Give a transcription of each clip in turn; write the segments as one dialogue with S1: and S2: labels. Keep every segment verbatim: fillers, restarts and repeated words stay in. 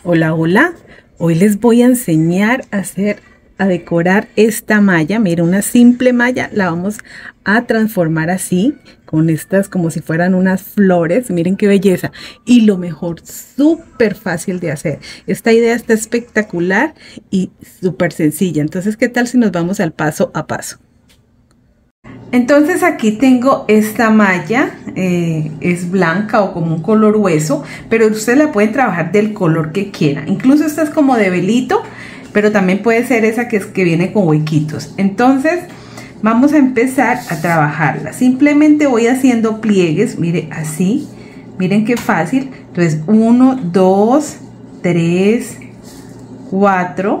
S1: Hola, hola. Hoy les voy a enseñar a hacer, a decorar esta malla. Miren, una simple malla la vamos a transformar así, con estas como si fueran unas flores. Miren qué belleza. Y lo mejor, súper fácil de hacer. Esta idea está espectacular y súper sencilla. Entonces, ¿qué tal si nos vamos al paso a paso? Entonces aquí tengo esta malla, eh, es blanca o como un color hueso, pero ustedes la pueden trabajar del color que quieran. Incluso esta es como de velito, pero también puede ser esa que es que viene con huequitos. Entonces vamos a empezar a trabajarla. Simplemente voy haciendo pliegues, mire así, miren qué fácil. Entonces uno, dos, tres, cuatro,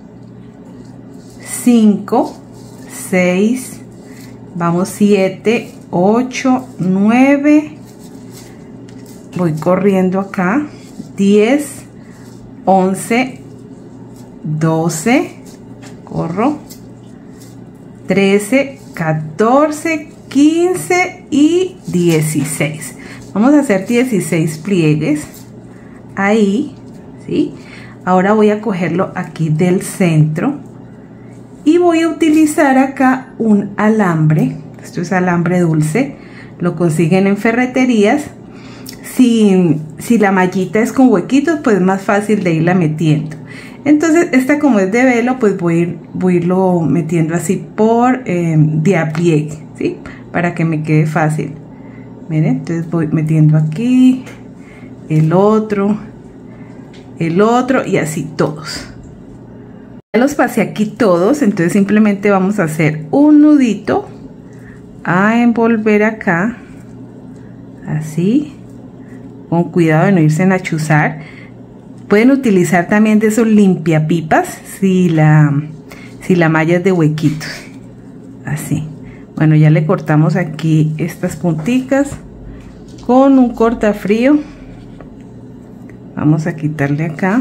S1: cinco, seis, vamos siete, ocho, nueve, voy corriendo acá, diez, once, doce, corro, trece, catorce, quince y dieciséis. Vamos a hacer dieciséis pliegues ahí, ¿sí? Ahora voy a cogerlo aquí del centro y voy a utilizar acá un alambre. Esto es alambre dulce, lo consiguen en ferreterías. Si, si la mallita es con huequitos, pues es más fácil de irla metiendo. Entonces esta, como es de velo, pues voy a, ir, voy a irlo metiendo así por eh, de a pliegue, ¿sí? Para que me quede fácil. Miren, entonces voy metiendo aquí, el otro, el otro y así todos. Ya los pasé aquí todos, entonces simplemente vamos a hacer un nudito, a envolver acá, así, con cuidado de no irse a chuzar. Pueden utilizar también de esos limpiapipas si la, si la malla es de huequitos, así. Bueno, ya le cortamos aquí estas punticas con un cortafrío. Vamos a quitarle acá.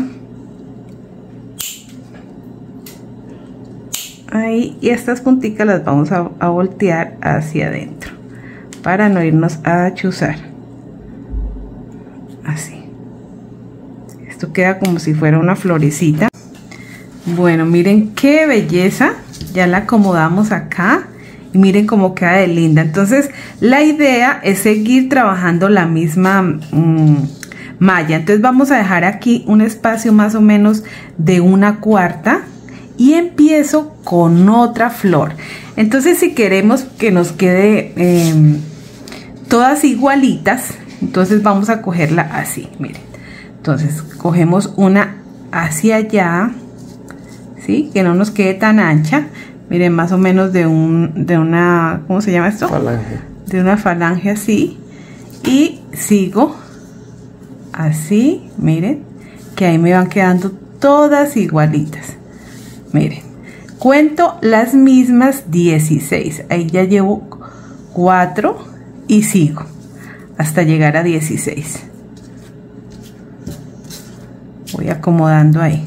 S1: Ahí, y estas punticas las vamos a, a voltear hacia adentro para no irnos a chuzar. Así. Esto queda como si fuera una florecita. Bueno, miren qué belleza. Ya la acomodamos acá y miren cómo queda de linda. Entonces la idea es seguir trabajando la misma mmm, malla. Entonces vamos a dejar aquí un espacio más o menos de una cuarta. Y empiezo con otra flor. Entonces, si queremos que nos quede eh, todas igualitas, entonces vamos a cogerla así, miren. Entonces cogemos una hacia allá, ¿sí? Que no nos quede tan ancha. Miren, más o menos de un de una, ¿cómo se llama esto?
S2: Falange.
S1: De una falange así. Y sigo así, miren, que ahí me van quedando todas igualitas. Miren, cuento las mismas dieciséis. Ahí ya llevo cuatro y sigo hasta llegar a dieciséis. Voy acomodando ahí.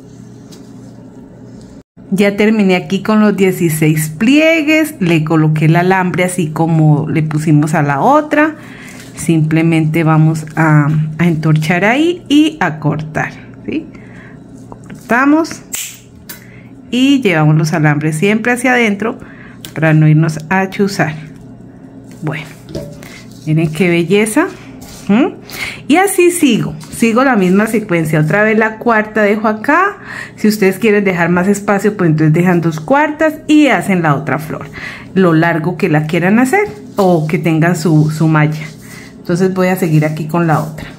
S1: Ya terminé aquí con los dieciséis pliegues. Le coloqué el alambre así como le pusimos a la otra. Simplemente vamos a, a entorchar ahí y a cortar, ¿sí? Cortamos. Y llevamos los alambres siempre hacia adentro para no irnos a chuzar. Bueno, miren qué belleza. ¿Mm? Y así sigo, sigo la misma secuencia. Otra vez la cuarta dejo acá. Si ustedes quieren dejar más espacio, pues entonces dejan dos cuartas y hacen la otra flor, lo largo que la quieran hacer o que tengan su, su malla. Entonces voy a seguir aquí con la otra.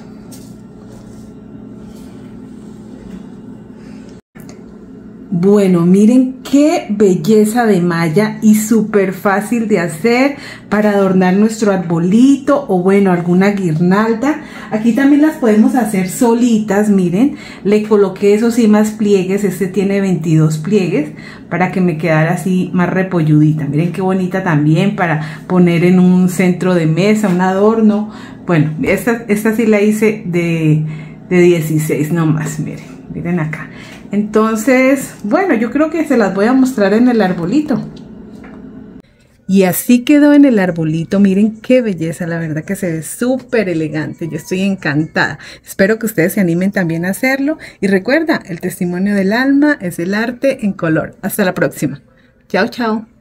S1: Bueno, miren qué belleza de malla y súper fácil de hacer para adornar nuestro arbolito o bueno, alguna guirnalda. Aquí también las podemos hacer solitas, miren. Le coloqué esos sí más pliegues, este tiene veintidós pliegues para que me quedara así más repolludita. Miren qué bonita también para poner en un centro de mesa, un adorno. Bueno, esta, esta sí la hice de, de dieciséis nomás, miren, miren acá. Entonces, bueno, yo creo que se las voy a mostrar en el arbolito. Y así quedó en el arbolito. Miren qué belleza, la verdad que se ve súper elegante. Yo estoy encantada. Espero que ustedes se animen también a hacerlo. Y recuerda, el testimonio del alma es el arte en color. Hasta la próxima. Chao, chao.